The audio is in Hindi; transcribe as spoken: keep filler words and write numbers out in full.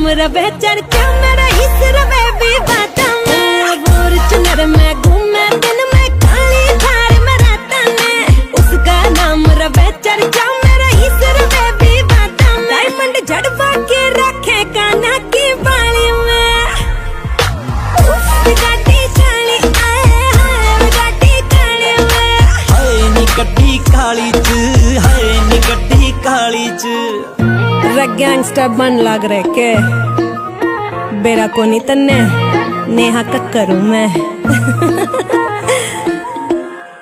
रवे चर्चा मेरा हिस्स रवे भी बाता में बोर चुनर में घूमे दिन में काली थार में रहता में उसका नाम रवे चर्चा मेरा हिस्स रवे भी बाता में डायमंड झड़वा के रखे काना की बाली में गाड़ी काली आए हाय गाड़ी काली में हाय नी गड्डी काली च हाय नी गड्डी काली च गैंगस्टर बन लग रहे के बेरा को नहीं तन्ने नेहा कक्करू मैं